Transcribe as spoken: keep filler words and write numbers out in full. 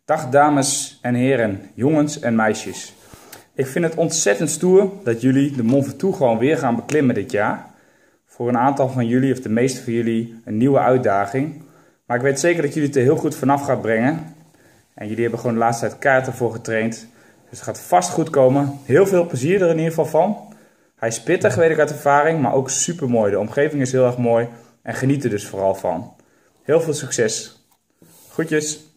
Dag dames en heren, jongens en meisjes. Ik vind het ontzettend stoer dat jullie de Mont Ventoux gewoon weer gaan beklimmen dit jaar. Voor een aantal van jullie, of de meeste van jullie, een nieuwe uitdaging. Maar ik weet zeker dat jullie het er heel goed vanaf gaat brengen. En jullie hebben gewoon de laatste tijd kaarten voor getraind. Dus het gaat vast goed komen. Heel veel plezier er in ieder geval van. Hij is pittig, weet ik uit ervaring, maar ook super mooi. De omgeving is heel erg mooi en geniet er dus vooral van. Heel veel succes. Groetjes.